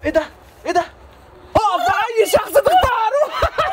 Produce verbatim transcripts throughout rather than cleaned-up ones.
ايه ده؟ ايه ده؟ اقف مع اي شخص تختاره.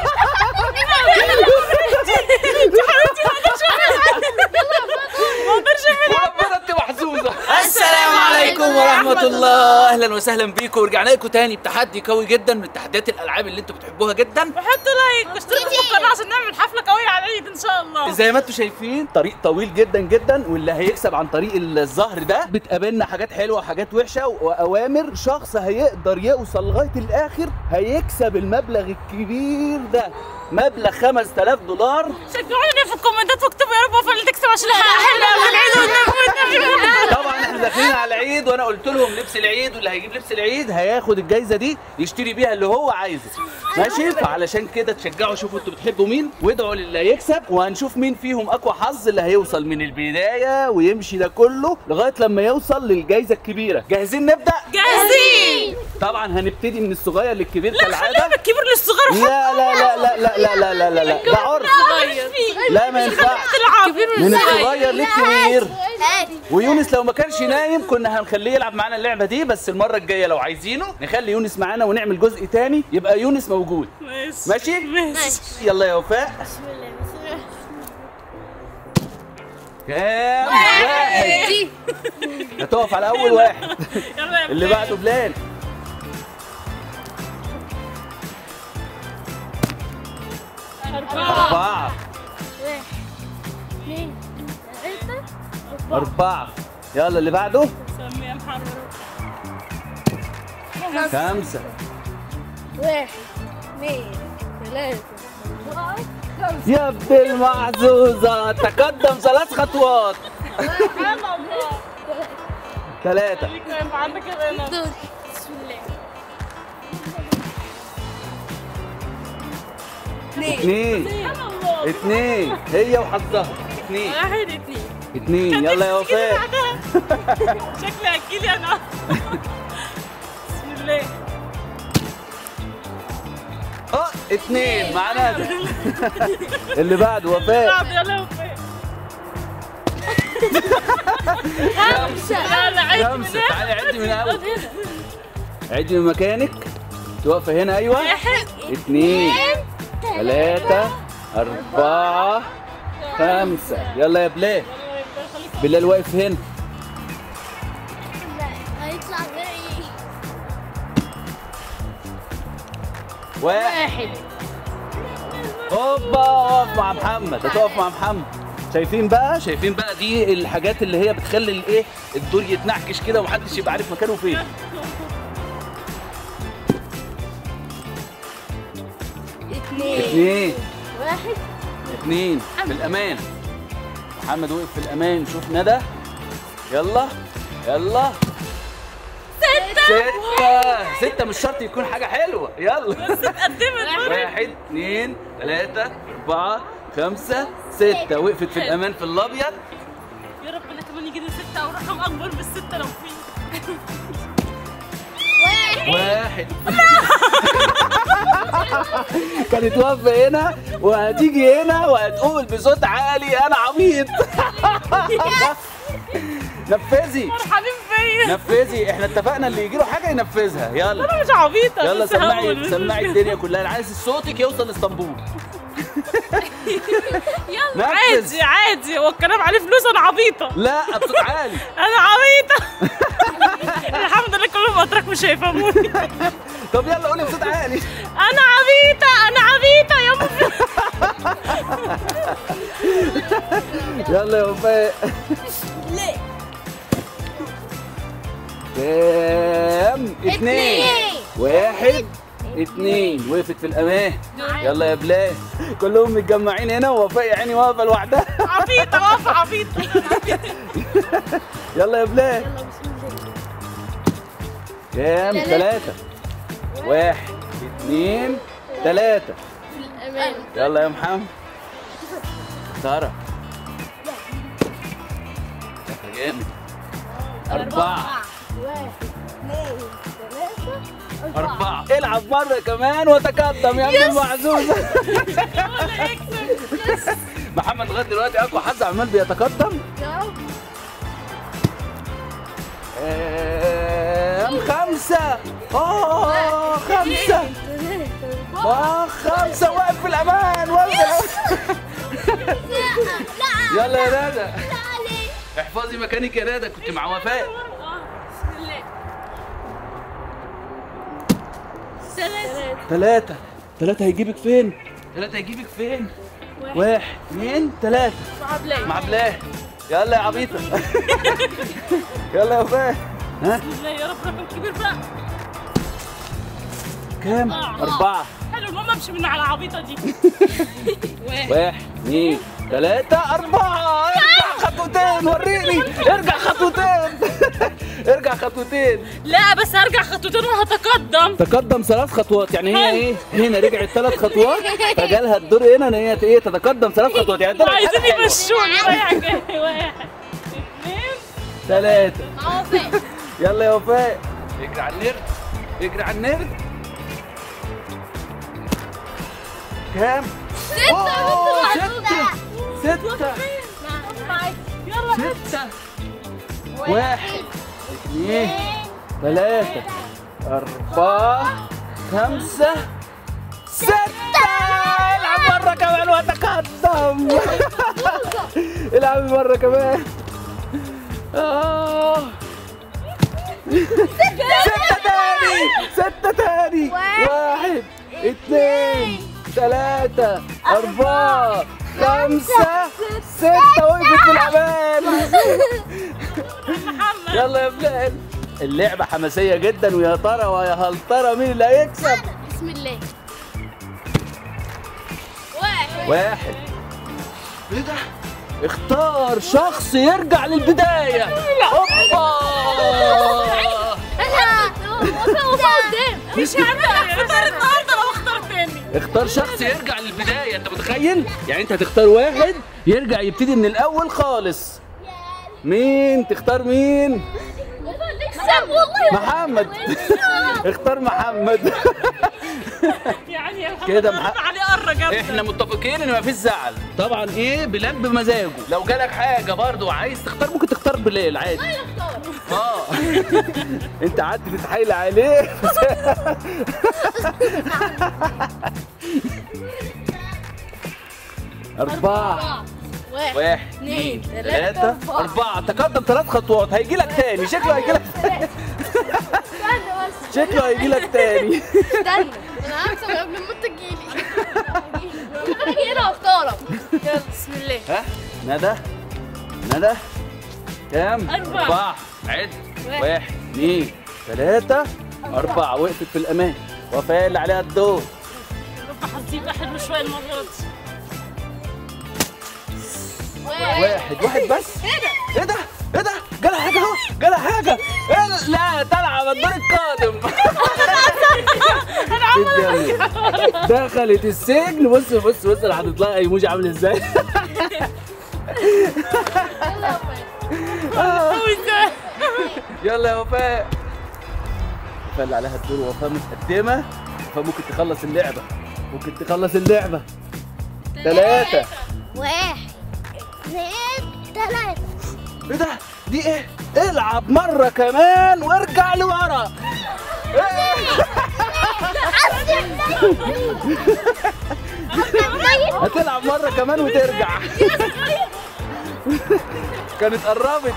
انت حبيبتي ما اقدرش ما اقدرش وربنا انت محظوظه. السلام عليكم ورحمه الله، اهلا وسهلا بيكم، ورجعنا لكم تاني بتحدي قوي جدا من تحديات الالعاب اللي انتوا بتحبوها جدا. وحطوا لايك واشتركوا في القناه عشان نعمل حفله قويه على العيد ان شاء الله. زي ما انتوا شايفين طريق طويل جدا جدا، واللي هيكسب عن طريق الظهر ده بتقابلنا حاجات حلوه وحاجات وحشه واوامر. شخص هيقدر يوصل لغايه الاخر هيكسب المبلغ الكبير ده، مبلغ خمسة آلاف دولار. شجعوني في الكومنتات واكتبوا يا رب وفاء اللي تكسب عشان الحلقه حلوه والعيد والنبي. طبعا احنا داخلين على العيد، وانا قلت لهم لبس العيد، واللي هيجيب لبس العيد هياخد الجايزه دي يشتري بيها اللي هو عايزه، ماشي؟ فعلشان كده تشجعوا، شوفوا انتوا بتحبوا مين وادعوا للي هيكسب، وهنشوف مين فيهم اقوى حظ اللي هيوصل من البدايه ويمشي ده كله لغايه لما يوصل للجايزه الكبيره. جاهزين نبدا؟ جاهزين. طبعا هنبتدي من الصغير للكبير لا كالعاده. خلينا من الكبير للصغير. لا لا لا لا لا لا لا لا لا لا ده عرف. لا ما ينفعش، من الصغير للكبير. ويونس لو ما كانش نايم كنا هنخليه يلعب معانا اللعبه دي، بس المره الجايه لو عايزينه نخلي يونس معانا ونعمل جزء تاني يبقى يونس موجود. ماشي ماشي؟ ماشي. يلا يا وفاء. بسم الله بسم الله. كام؟ واحد. هتقف على اول واحد. يلا يا اللي بعده بلال. أربعة. واحد اثنين ثلاثة أربعة. يلا اللي بعده. سمي يا محمد. خمسة. واحد اثنين ثلاثة أربعة خمسة. يا ابن المحظوظة، تقدم ثلاث خطوات. سبحان الله. ثلاثة. يبقى عندك هنا. بسم الله. اثنين اثنين. سبحان الله. اثنين هي وحظها. اثنين. واحد اثنين. اثنين. يلا يا وفاء. شكلي اكيلي انا. بسم الله. اه اثنين مع ندى. اللي بعده وفاء. بعد يلا يا وفاء. خمسة. لا لا عد من خمسة. هنا. تعالي عدي من اول. عد هنا. عدي من مكانك. توقفي هنا. ايوه. واحد اثنين. ثلاثة. أربعة. خمسة. يلا يا بلال. بلال واقف هنا. هيطلع غيري. واحد. هوبا. اقف مع محمد. هتقف مع محمد. شايفين بقى؟ شايفين بقى دي الحاجات اللي هي بتخلي الايه الدور يتنعكش كده ومحدش يبقى عارف مكانه فين. اثنين اثنين. واحد اثنين في الامان. محمد وقف في الامان. شوف ندى. يلا يلا. ستة. ستة. ستة مش شرط يكون حاجة حلوة. يلا. قدمت. واحد اثنين ثلاثة أربعة خمسة ستة. وقفت في الأمان في الأبيض. يا رب انا كمان يجي لي ستة او رقم اكبر من الستة لو في. واحد. كانت واقفة هنا وهتيجي هنا وهتقول بصوت عالي أنا عبيط. نفذي فرحانين فيا. نفذي. احنا اتفقنا اللي يجي له حاجة ينفذها. يلا انا مش عبيطة. يلا بس سمعي هقول. سمعي الدنيا كلها. انا عايز صوتك يوصل لاسطنبول. يلا عادي عادي، هو الكلام عليه فلوس. انا عبيطة. لا بصوت عالي. انا عبيطة. الحمد لله كلهم اتراك مش هيفهموني. طب يلا قولي بصوت عالي. انا عبيطة انا عبيطة يا ماما. يلا يا وفاء. ليه؟ كام؟ اثنين. واحد اثنين. وقفت في الامان. يلا يا بلال. كلهم متجمعين هنا ووفاء يا عيني واقفه لوحدها. عبيطة واقفة عبيطة. يلا يا بلال. يلا بسم الله. كام؟ ثلاثة. واحد اثنين ثلاثة. في الأمان. يلا يا محمد. سارة. جامد. أربعة. واحد اثنين ثلاثة أربعة. العب مرة كمان وتقدم يا ابن المعزوزة. محمد لغاية دلوقتي أقوى حظ عمال بيتقدم. يا رب. آم، خمسة. اه خمسة. اه خمسة. واقف في الأمان. واقف في الأمان. يلا يا ندى. احفظي مكانك يا ندى، كنت مع وفاء. بسم الله. ثلاثة. ثلاثة. ثلاثة هيجيبك فين؟ ثلاثة هيجيبك فين؟ واحد اثنين ثلاثة. مع بلاد. مع بلاه. يلا يا عبيطة. يلا يا وفاء. ها؟ بسم الله يا رب رقم كبير بقى. كام؟ أربعة. حلو المهم امشي من على العبيطة دي. واحد اثنين ثلاثة أربعة. ارجع خطوتين وريني. ارجع خطوتين. ارجع خطوتين. لا بس هرجع خطوتين وهتقدم. تقدم ثلاث خطوات، يعني هي ايه؟ هنا رجعت ثلاث خطوات فجالها الدور هنا ان هي ايه تتقدم ثلاث خطوات، يعني طلعت عايزين حاجة حلوة. يمشوني رايح جاي. واحد اثنين ثلاثة. مع وفاء. يلا يا وفاء. اجري على النرد. اجري على النرد. كام؟ أوه، ستة. ستة. يلا ستة. واحد اثنين ثلاثة أربعة خمسة ستة. العب مرة كمان وتقدم. العب مرة كمان. آه. ستة تاني. ستة تاني. واحد اثنين ثلاثة أربعة خمسة ستة. وقفت في الأمان. محمد. يلا يا بلال. اللعبة حماسية جدا، ويا ترى ويا هل ترى مين اللي هيكسب؟ بسم الله. واحد. واحد. ايه ده؟ اختار شخص يرجع للبداية. اوبا. وفاء وفاء قدام. مش هعمل اختار النهارده لو اختار تاني. اختار شخص يرجع للبداية، انت متخيل؟ يعني انت هتختار واحد يرجع يبتدي من الأول خالص. مين؟ تختار مين؟ اكسب والله. محمد. اختار محمد. يعني يا محمد كده أنا مح- عليه قرة جامدة. احنا متفقين ان مفيش زعل طبعا. ايه بلال بمزاجه، لو جالك حاجه برضو وعايز تختار ممكن تختار بلال عادي. اه. انت قعدت تتحايل عليه. أربعة. واحد اثنين ثلاثة أربعة. تقدم ثلاث خطوات. هيجي لك تاني. شكله هيجي لك تاني. شكله هيجي لك تاني. استنى انا هكسب قبل ما انت تجيلي. انا اجي هنا واختارك. يلا بسم الله. ها ندى. ندى كام؟ أربعة. أربعة. عد. واحد اثنين ثلاثة أربعة. وقفت في الأمان. وفاء اللي عليها الدور. يا رب حظي يبقى حلو شوية المرة دي. واحد. واحد بس. ايه ده؟ ايه ده؟ ايه ده؟ جالها حاجة اهو. جالها حاجة. إيه ده؟ لا تلعب الدور القادم. دخلت السجن. بص بص بص اللي حاطط لها ايموجي عامل ازاي. يلا يا وفاء. وفاء اللي عليها الدور. وفاء متقدمة. وفاء ممكن تخلص اللعبة. ممكن تخلص اللعبة. ثلاثة. واحد اثنين ثلاثة. ايه ده؟ دي ايه؟ العب مرة كمان وارجع لورا. إيه؟ هتلعب مرة كمان وترجع. كانت قربت.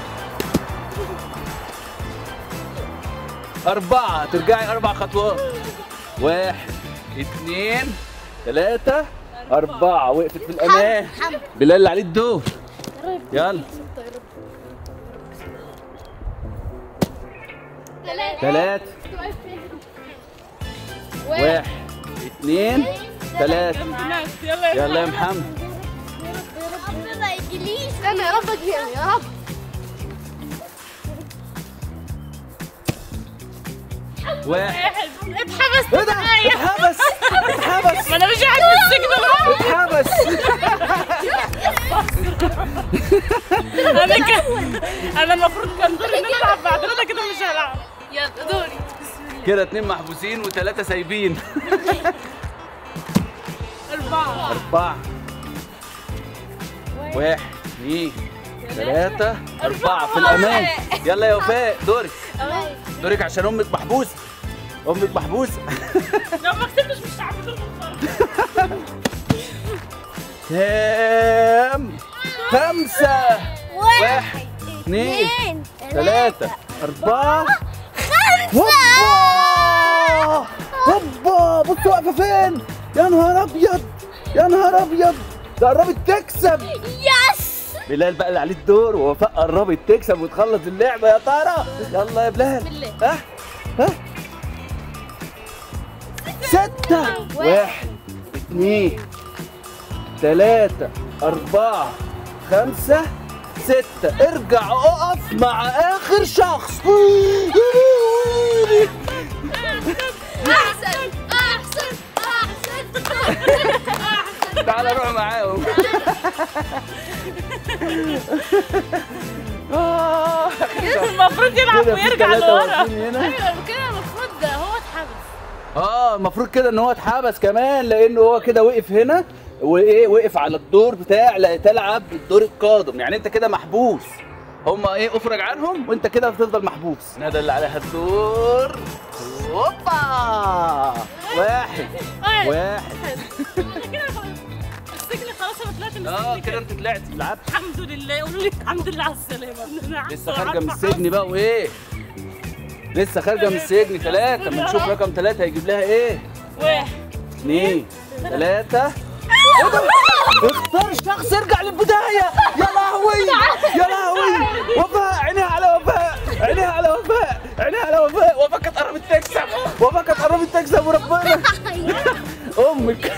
أربعة. ترجعي أربع خطوات. واحد اثنين ثلاثة أربعة. وقفت في الأمان. بلال اللي عليه الدور. يلا. ثلاثة. واحد اثنين ثلاثة. يلا يلا يا محمد. رب ما يجيليش. استنى يا رب اجيلي يا رب. واحد. اتحبس. ايه ده؟ اتحبس. اتحبس. ما انا مش قاعد في السجن بقى. اتحبس. انا كان انا المفروض كان دوري نلعب بعد انا كده مش هلعب. يلا دوري. بسم الله. كده اتنين محبوسين وثلاثة سايبين. أربعة. أربعة. واحد اثنين ثلاثة أربعة في الأمان. يلا يا وفاء دورك. دورك عشان امك محبوسه. امك محبوسه. لو ما كسبتش مش هعمل الخساره. كام؟ خمسة. واحد اثنين ثلاثة أربعة خمسة. هوبا بصوا واقفة فين؟ يا نهار أبيض يا نهار أبيض، ده قربت تكسب. يس. بلال بقى اللي عليه الدور، ووفاء قربت تكسب وتخلص اللعبة يا ترى. يلا يا بلال. ها ها ستة. واحد اثنين ثلاثة أربعة خمسة ستة. ارجع اقف مع آخر شخص. احسن احسن احسن. تعالى روح معاهم. المفروض يلعب ويرجع لورا. ايوه كده المفروض هو اتحبس. اه المفروض كده ان هو اتحبس كمان، لانه هو كده وقف هنا وايه، وقف على الدور بتاع لا تلعب الدور القادم، يعني انت كده محبوس. هما ايه افرج عنهم وانت كده بتفضل محبوس. ندى اللي عليها الدور. هوبا واحد واحد. السجن خلاص انا طلعت من اه السجن. كده انت طلعت لعبت. الحمد لله. قولوا لي الحمد لله على السلامه. لسه خارجه من السجن بقى وايه؟ لسه خارجه من السجن. ثلاثة، ما نشوف رقم ثلاثة هيجيب لها ايه؟ واحد اثنين ثلاثة. اختار شخص يرجع للبداية. يا لهوي يا لهوي. وفاء عينيها على وفاء، عينيها على وفاء، عينيها على وفاء. وفاء كانت قربت تكسب، وفاء كانت قربت تكسب وربنا. امك.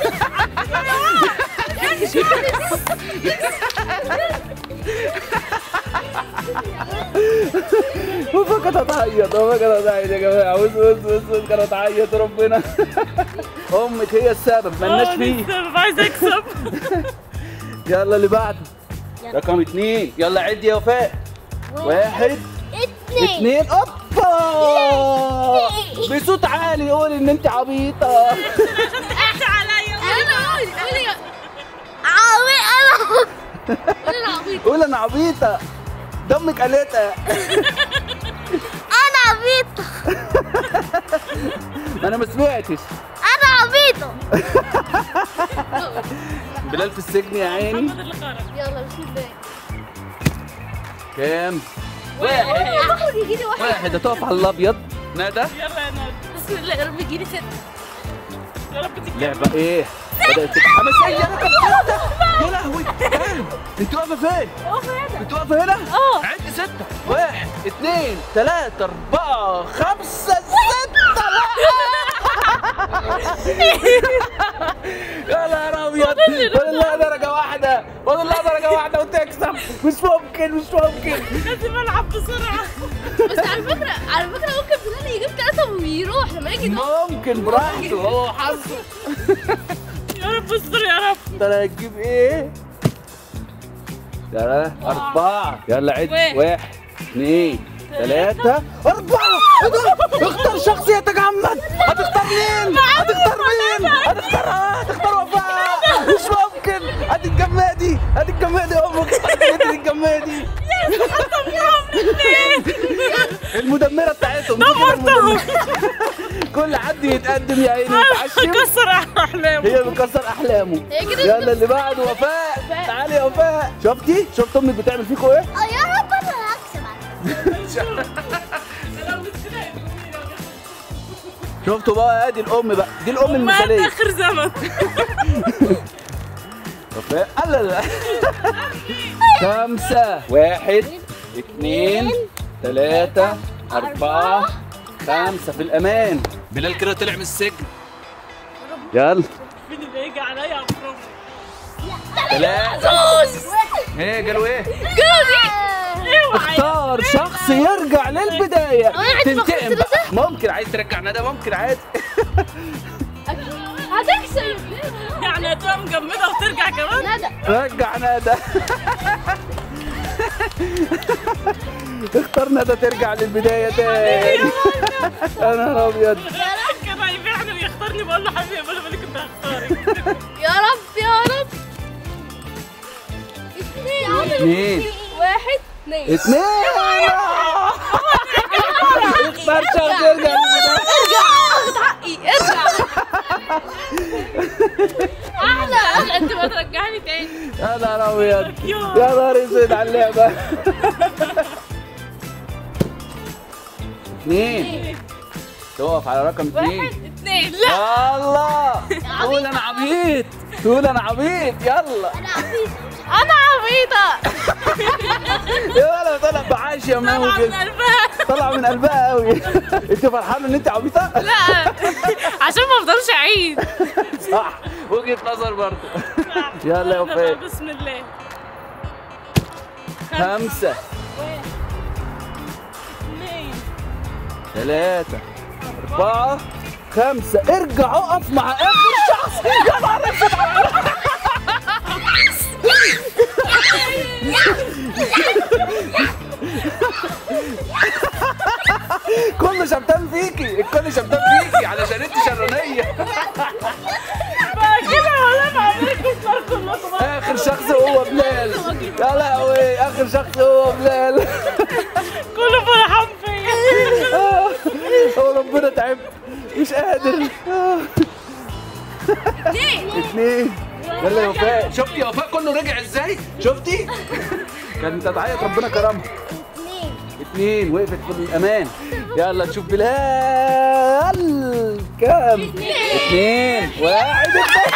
وفاء كانت هتعيط، وفاء كانت هتعيط يا جماعة. بص بص بص بص كانت هتعيط ربنا. امك هي السبب، مالناش فيه. السبب عايز اكسب. يلا اللي بعده رقم اثنين. يلا عد يا وفاء. واحد اتنين. اثنين. اوبا بصوت عالي قول ان انت عبيطة. انت عليا. انا قولي قولي عبيط. انا قولي انا عبيط. قول انا عبيطة. دمك قلتها. انا عبيطة. انا ما سمعتش. انا عبيطة. بلال في السجن يا عيني. محمد اللي خرج. يلا بسم الله. كام؟ واحد واحد يجي لي واحد. واحد. هتقف على الابيض. ندى يلا يا نادي. بسم الله يا رب يجي لي ستة. يا رب تكسب. لعبة ايه؟ بدأت تبقى حماسية. رقم ستة. يا لهوي. انت واقفة فين؟ انت واقفة هنا؟ اه. عد ستة. واحد اثنين ثلاثة أربعة خمسة ستة. يا نهار أبيض. فاضل لها درجة واحدة، فاضل لها درجة واحدة وتكسب. مش ممكن مش ممكن. لازم العب بسرعه. بس على فكرة على فكرة ممكن بلال يجيب ثلاثة ويروح لما يجي دور. ممكن براحته، هو حظه. يا رب استر يا رب. انت هتجيب ايه؟ يلا أربعة. يلا عد. واحد. واحد اثنين ثلاثة أربعة. ايه ده؟ اختار شخص يتجمد. هتختار مين؟ هتختار مين؟ هتختار هتختار وفاء. مش ممكن. هتتجمدي هتتجمدي امك. هتتجمدي. المدمرة بتاعتهم. دمرتهم. كل حد يتقدم يا عيني يتعشم. كسر احلامه. هي بتكسر احلامه. هي كده. يلا اللي بعده وفاء. تعالي يا وفاء. شفتي؟ شفت امك بتعمل فيكوا ايه؟ اه يا رب انا هكسب على شفتوا بقى؟ ادي الام بقى، دي الام المثاليه. اخر زمن. وفاء. لا لا. خمسة. واحد اثنين ثلاثة أربعة خمسة. في الأمان. بلال كده طلع من السجن. يلا. مين اللي هيجي عليا يا عمرو؟ ثلاثة. ايه قالوا ايه؟ جوزي. اختار شخص يرجع للبداية. عايز تنتقم تاخد بقى. ممكن عايز ترجع ندى، ممكن عادي. هتكسب. يعني هتبقى مجمدة وترجع كمان؟ ندى. رجع ندى. اختار ندى ترجع للبداية تاني. يا نهار أبيض. كان هيبيعني ويختارني بقول له حبيبي انا مالي كنت هختارك. يا رب يا رب. اثنين. اثنين. واحد اثنين. اثنين. اختار شخص يرجع ارجع اخد حقي ارجع. احلى انت ما ترجعني تاني. يا نهار ابيض، يا نهار اسود على اللعبه. اثنين، تقف على رقم اثنين. واحد اتنين. لا الله، تقول انا عبيط، تقول انا عبيط. يلا انا عبيطه. يا ولا طلع بعاش يا ماما طلع من كده، قلبها. طلع من قلبها قوي. انت فرحانه ان انت عبيطه؟ لا عشان ما افضلش اعيد. صح، وجهه نظر برضه. يلا يا وفاء. بسم الله. خمسة، واحد اثنين ثلاثة، أربعة، خمسة. ارجع اقف مع آخر شخص. يا نهار اسود. كله شمتان فيكي، الكل شمتان فيكي علشان انت شرانية. بقى كده ولا بعملكم صار كلكم. آخر شخص هو بلال. يا لهوي، آخر شخص هو بلال. كله فرحان فيا. هو ربنا تعبت، مش قادر. اثنين. يلا يا وفاء، شفتي يا وفاء كله رجع ازاي؟ شفتي؟ كانت تعيط ربنا كرمها. اثنين. اثنين، وقفت في الامان. يلا نشوف بلال كام؟ اثنين، واحد،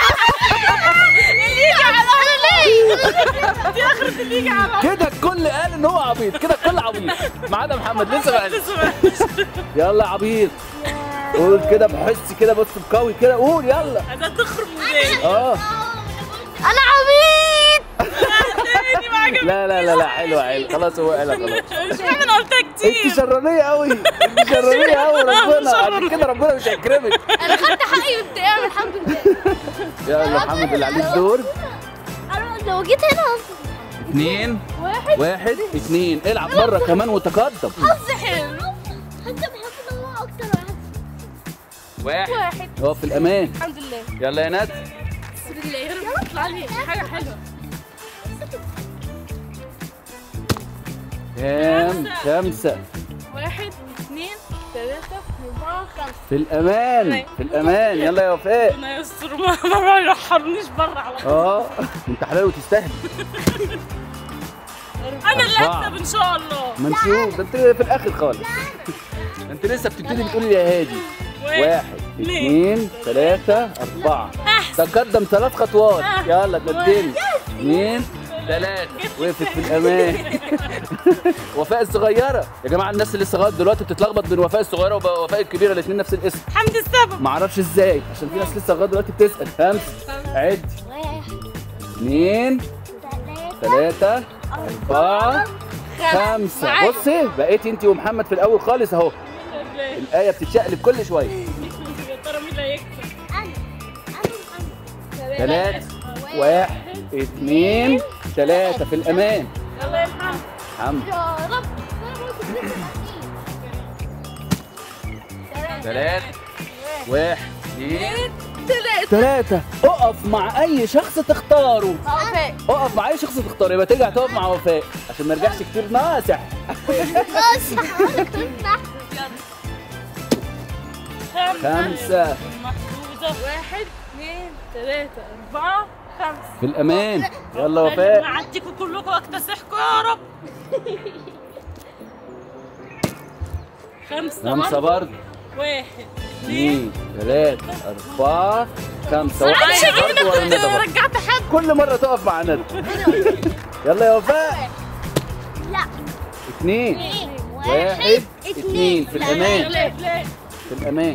اللي يجي على ليه؟ دي اخرة اللي يجي على. كده الكل قال ان هو عبيط، كده الكل عبيط ما عدا محمد لسه ما قالش. يلا يا عبيط، قول كده بحس كده، بص بقوي كده، قول يلا. انا تخرب وداني. اه انا عبيط. تاني ما عجبنيش. لا لا لا لا، حلوه حلوه، خلاص هو قالها خلاص. مش فاهم انا قلتها كتير. انت شرانيه قوي، انت شرانيه قوي، ربنا عشان كده ربنا مش هيكرمك. انا خدت حقي وابتئام الحمد لله. يلا محمد اللي عليه الدور. انا لو جيت هنا اثنين، واحد واحد، اثنين. العب بره كمان وتقدم. حظ حلو. حتى بحب الله اكتر واحد. واحد، واحد. هو في الامان. الحمد لله. يلا يا ند. بسم الله يا رب تطلع لي حاجه حلوه. كام؟ خمسة. واحد اثنين ثلاثة أربعة خمسة. في الأمان، في الأمان. يلا يا وفاء. ربنا يستر ما ما يرحلنيش بره على طول. اه انت حلال وتستاهل. أنا اللي أربعة. هكسب إن شاء الله. ما نشوف، ده انت في الآخر خالص. انت لسه بتبتدي بتقولي يا هادي. واحد، اثنين، ثلاثة، أربعة. أحسن. تقدم ثلاث خطوات. يلا قدمي. اثنين، ثلاثة، وقفت في الأمان. وفاء الصغيرة يا جماعة، الناس اللي لسه لغاية دلوقتي بتتلخبط بين وفاء الصغيرة ووفاء الكبيرة، الاثنين نفس الاسم. حمدي السبب. معرفش ازاي، عشان في ناس لسه لغاية دلوقتي بتسأل. خمسة، عد. واحد اثنين، ثلاثة، أربعة، خمسة. معايا. بصي بقيتي انت ومحمد في الأول خالص أهو. الآية بتتشقلب كل شوية. يا ترى مين اللي هيكسب؟ انا انا محمد. ثلاثة، واحد، اثنين، ثلاثة، في الأمان. يلا يا محمد. حمد. يا رب. ثلاثة، واحد، اثنين، ثلاثة. ثلاثة. اقف مع أي شخص تختاره. وفاء. اقف مع أي شخص تختاره، يبقى ترجع تقف مع وفاء عشان ما يرجعش كتير ناصح. خلاص هقولك تنفع. خمسة. محدودة. واحد اثنين ثلاثة أربعة خمسة. في الأمان. يلا وفاء. معديكم كلكم واكتسحكم يا رب. خمسة. خمسة برضه. واحد اثنين اثنين، ثلاثة، أربعة، خمسة. معلش واحد يا برضه ورا جدع ندى برضه. رجعت حد. كل مرة تقف مع ندى. يلا يا وفاء. لا. اثنين، واحد، اثنين، في الأمان. ليه ليه؟ في الأمان.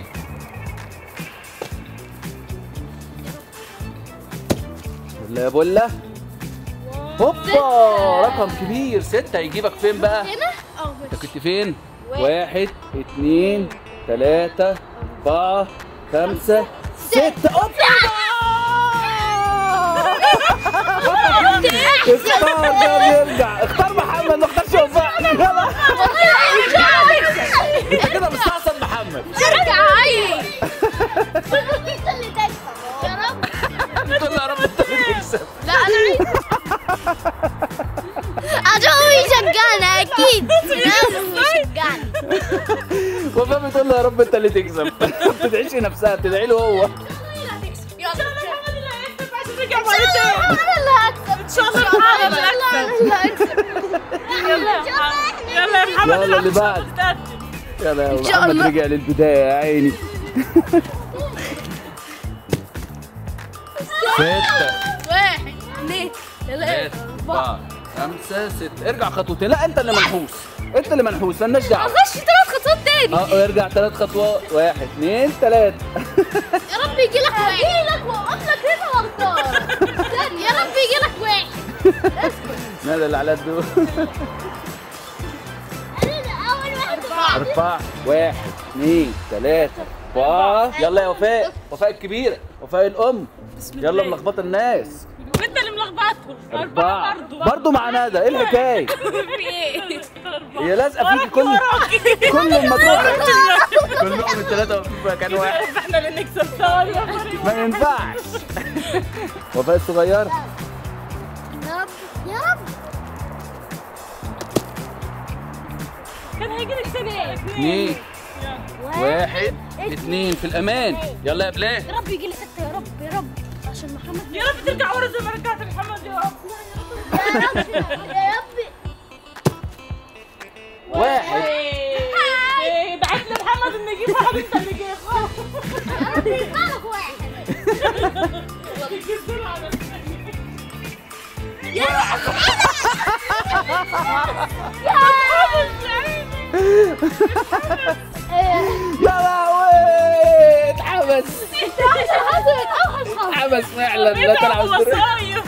يلا يا بولا. هوبا، رقم كبير. ستة هيجيبك فين بقى؟ هنا؟ اه انت كنت فين؟ واحد، اثنين، ثلاثة، أربعة، خمسة، ستة. اوبا! اختار ده يرجع، اختار محمد، ما اختارش وفاء. يلا انت كده مستعصم محمد. ارجع عيني. انت اللي تكسب يا رب. تقول يا رب انت اللي تكسب. لا انا عايز. عشان هو يشجعنا اكيد. لازم يشجعنا. يلا يا رب انت اللي تكسب. ما بتدعيش نفسها، بتدعي له هو. يلا انا اللي هكسب ان شاء الله. انا اللي هكسب. يلا يا محمد، يلا يا محمد. يلا اللي بعد. يلا يا محمد رجع للبداية يا عيني. ستة واحد اثنين ثلاثة أربعة خمسة ستة. ارجع خطوتين. لا أنت اللي منحوس، أنت اللي منحوس، مالناش دعوة. اخش ثلاث خطوات تاني. اه ارجع ثلاث خطوات. واحد اثنين ثلاثة. يا رب يجي لك واحد. يجي لك واقف لك هنا واختار. يا رب يجي لك واحد. ندى اللي على الدور. اول واحد. أربعة. واحد اثنين ثلاثة أربعة. يلا يا وفاء، وفاء الكبيرة، وفاء الأم. يلا ملخبطة الناس. وانت اللي ملخبطهم. أربعة برضه مع ندى. إيه الحكاية؟ في ايه؟ هي لازقة فيكي كل كل ما تروح كلهم الثلاثة واقفين في مكان واحد. احنا اللي نكسب سوا يا فريق. ما ينفعش. وفاء الصغيرة. يا رب يا رب. كان هيجي لك ثانية. اثنين واحد اثنين في الأمان. يلا يا بلال. يا رب يجي لي ستة. يا رب يا رب عشان محمد. يا رب ترجع ورا زي ما رجعت محمد يا رب. يا رب يا رب. واحد. ايه دعيت لمحمد انه يجيب واحد، انت اللي جاي خلاص. يا رب يطلع لك واحد. يا لهوي اتحبس. اوحش اتحبس فعلا. لا تلعب مصايب.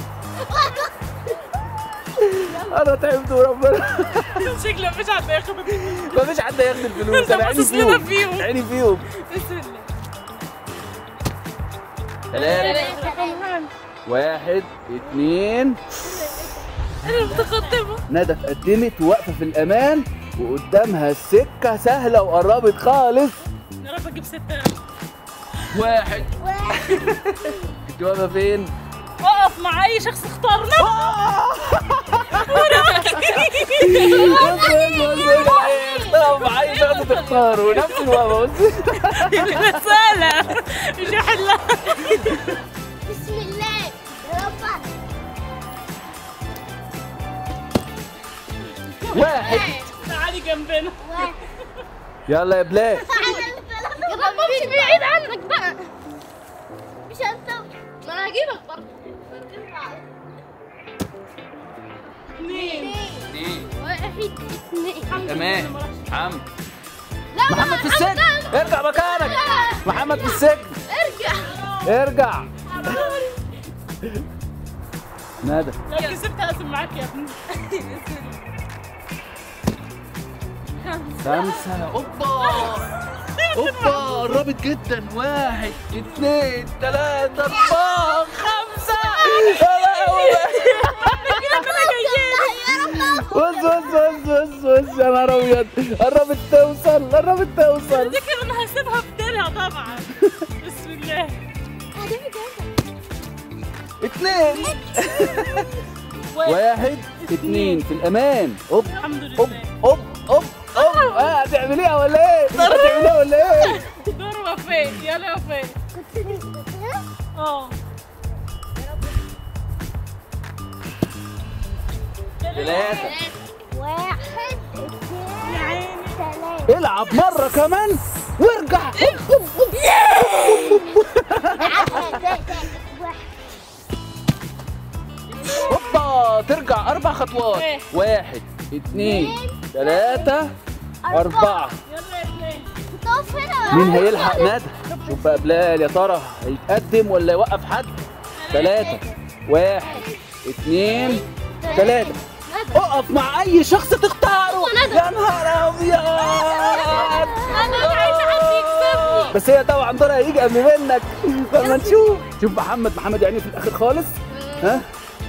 انا تعبت وربنا. شكله مفيش حد هياخد الفلوس. مفيش حد هياخد الفلوس. انت انا عيني باصص لنا فيهم، فيهم. عيني فيهم. بسم الله. ثلاثة. واحد اثنين. انا متقدمة. ندى اتقدمت وواقفة في الأمان وقدامها السكة سهلة وقربت خالص. يا رب اجيب ستة. واحد. انت واقفة فين؟ اقف مع اي شخص اختارنا. بص بص بص اختار مع أي شخص تختاره ونفس الوقفة. بص رسالة مش هحلها. بسم الله يا رب. واحد. تعالي جنبنا. واحد. يلا يا بلال. يا رب مش بعيد عنك بقى. مش انت. ما انا هجيبك برضه. اثنين. اثنين. واحد اثنين. تمام. محمد. لا محمد في السجن. ارجع مكانك. محمد في السجن. ارجع. ارجع. ندى. لو كسبت هقسم معاك يا ابني. خمسة. اوبا اوبا قربت جدا. واحد اثنين ثلاثة أربعة خمسة. يا لهوي. بص بص بص بص بص يا نهار أبيض. قربت توصل، قربت توصل. دي كده انا هسيبها في ديلها طبعا. بسم الله. اثنين. واحد اثنين في الأمان. اوب الحمد اوب لله. اوب اوب اوب. اه هتعمليها ولا ايه؟ هتعمليها ولا ايه؟ دور وفاء. يلا يا وفاء. اه ثلاثة. واحد يا عيني. اثنين ثلاثة. العب مرة كمان وارجع. هوبا ترجع أربع خطوات. واحد اثنين ثلاثة أربعة. يلا يا اثنين. تقف هنا. مين هيلحق ندى؟ شوف بقى بلال يا ترى هيتقدم ولا يوقف حد؟ ثلاثة. واحد اثنين ثلاثة. اقف مع أي شخص تختاره. يا نهار أبيض. انا مش عايزة حد يكسبني. بس هي طبعا دورها هيجي قبل منك. لما نشوف. شوف محمد محمد يعني في الآخر خالص. ها؟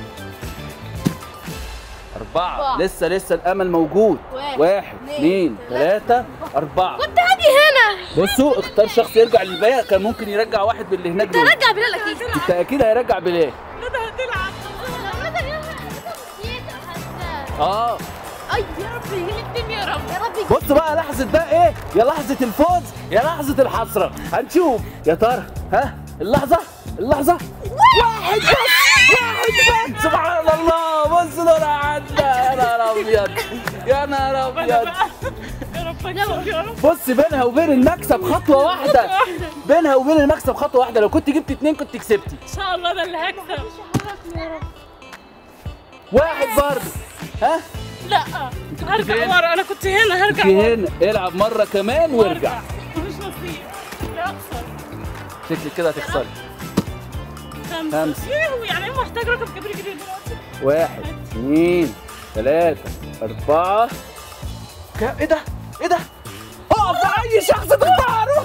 أربعة. لسه لسه الأمل موجود. واحد اثنين ثلاثة أربعة. كنت هاجي هنا. بصوا اختار شخص يرجع للباقي. كان ممكن يرجع واحد من اللي هناك دول. رجع بلال اكيد. انت اكيد هيرجع بلال. ندى هتلعب. اه اي يا رب يجي لي اثنين يا رب يا رب يجيلك. بص بقى لحظة بقى ايه، يا لحظة الفوز يا لحظة الحسرة، هنشوف يا ترى. ها اللحظة اللحظة واحد بس، واحد بس، سبحان الله. بص دول عدى، يا نهار أبيض يا نهار أبيض. يا رب اكسب يا رب. بص بينها وبين المكسب خطوة واحدة، بينها وبين المكسب خطوة واحدة، لو كنت جبت اتنين كنت كسبتي. ان شاء الله ده اللي هكسب. يا رب. واحد برضه. ها لا فين؟ هرجع ورا، انا كنت هنا هرجع في ورا. هنا، العب مرة كمان وارجع. مش نصيب. لا اخسر. شكلك كده هتخسري. خمسة. خمسة. يوه، يعني ايه محتاج رقم كبير كده دلوقتي؟ واحد اثنين ثلاثة أربعة. كام؟ إيه ده؟ إيه ده؟ اقف أي شخص تختاره.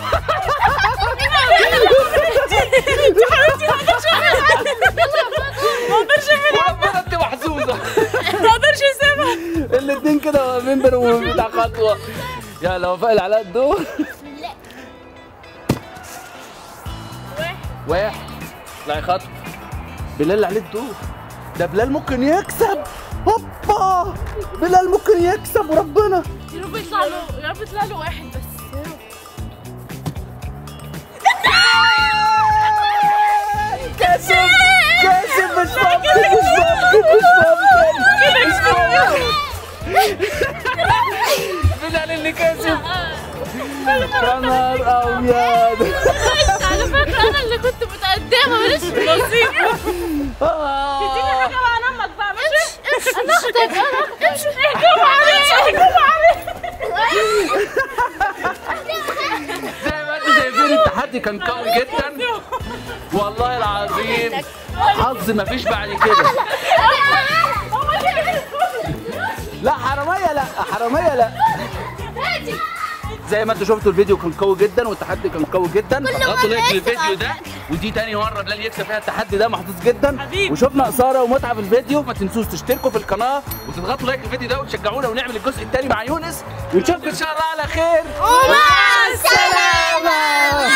ما اقدرش اعمل ربنا أنت محظوظة. ما اقدرش اسيبها. الاتنين كده واقفين بينهم وبين بتاع خطوة. يلا وفاء اللي عليها الدور. لا. واحد. واحد. اطلعي خطوة. بلال اللي عليه الدور. ده بلال ممكن يكسب. هوبا بلال ممكن يكسب وربنا. يا رب يطلع له، يا رب يطلع له واحد بس يا رب. كاسب كاسب. مش ممكن مش ممكن مش ممكن مش ممكن. بلال اللي كاسب. يا نهار أبيض. على فكرة أنا اللي كنت متقدمة ماليش نصيب. اديني حاجة بقى أنامك بقى ماشي؟ أنا أختك أنا أختك. احكموا عليك احكموا عليك. زي ما انتوا شايفين التحدي كان قوي جدا والله العظيم. حظ مفيش بعد كده. لا حرامية لا، حرامية لا. زي ما انتوا شفتوا الفيديو كان قوي جدا والتحدي كان قوي جدا. ضغطوا لايك للفيديو ده، ودي تاني مره بلال يكسب فيها التحدي ده، محظوظ جدا. حبيبي. وشفنا اثاره ومتعه في الفيديو. ما تنسوش تشتركوا في القناه وتضغطوا لايك للفيديو ده وتشجعونا ونعمل الجزء الثاني مع يونس، ونشوفكم ان شاء الله على خير. ومع السلامة.